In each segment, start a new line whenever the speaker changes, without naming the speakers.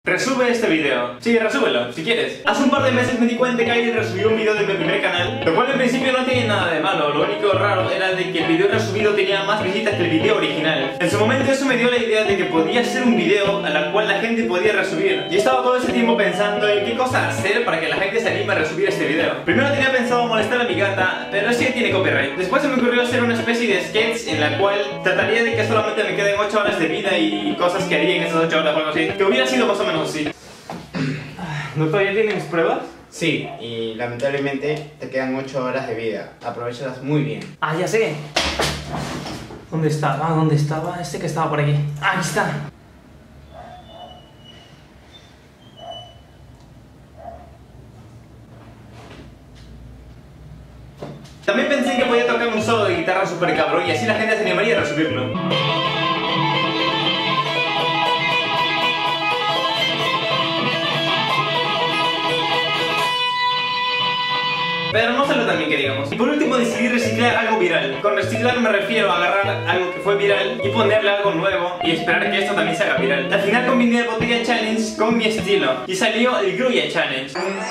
Resube este video. Sí, resúbelo, si quieres. Hace un par de meses me di cuenta que alguien resubió un video de mi primer canal, lo cual en principio no tiene nada de malo. Lo único raro era de que el video resubido tenía más visitas que el video original. En su momento eso me dio la idea de que podía ser un video a la cual la gente podía resubir. Y estaba todo ese tiempo pensando en qué cosa hacer para que la gente se anime a resubir este video. Primero tenía pensado molestar a mi gata, pero sí tiene copyright. Después se me ocurrió hacer una especie de sketch en la cual trataría de que solamente me queden 8 horas de vida y cosas que haría en esas 8 horas o algo así. Que hubiera sido más o menos así. Doctor, ¿ya tienes pruebas?
Sí, y lamentablemente te quedan 8 horas de vida. Aprovechalas muy bien.
Ah, ya sé. ¿Dónde estaba? ¿Dónde estaba? Este que estaba por aquí. ¡Ahí está! También pensé que podía tocar un solo de guitarra super cabrón y así la gente se animaría a resubirlo. Pero no salió tan bien que digamos. Y por último decidí reciclar algo viral. Con reciclar me refiero a agarrar algo que fue viral y ponerle algo nuevo y esperar que esto también se haga viral. Al final combiné el Botella Challenge con mi estilo y salió el Grulla Challenge.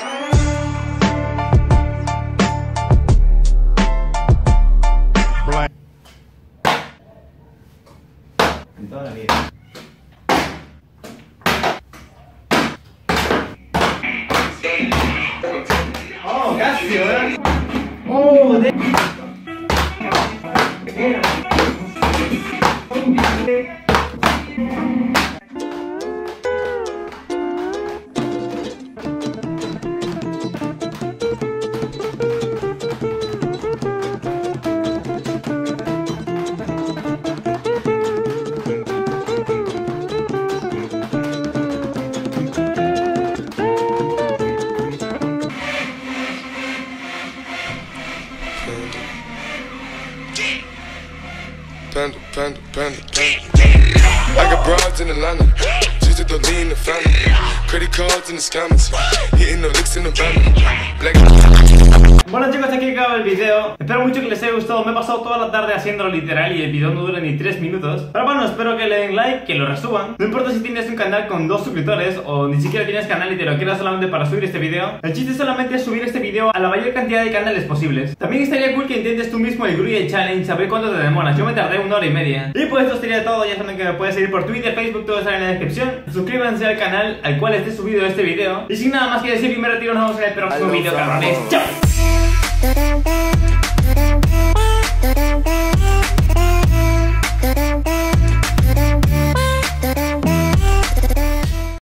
En toda la vida.
Oh, casi, ¿verdad? Oh,
Panda. I got broads in Atlanta, just to lean in the family. Credit cards in the scammers, hitting the licks in the van.
Bueno chicos, aquí acaba el video. Espero mucho que les haya gustado. Me he pasado toda la tarde haciéndolo literal y el video no dura ni 3 minutos. Pero bueno, espero que le den like, que lo resuban. No importa si tienes un canal con 2 suscriptores o ni siquiera tienes canal y te lo quieras solamente para subir este video. El chiste solamente es subir este video a la mayor cantidad de canales posibles. También estaría cool que intentes tú mismo el Grulla Challenge, a ver cuánto te demoras. Yo me tardé 1 hora y media. Y pues esto sería todo. Ya saben que me puedes seguir por Twitter, Facebook, todo está en la descripción. Suscríbanse al canal al cual esté subido este video. Y sin nada más que decir, yo me retiro. Nos vemos en el próximo video, cabrones. ¡Chao!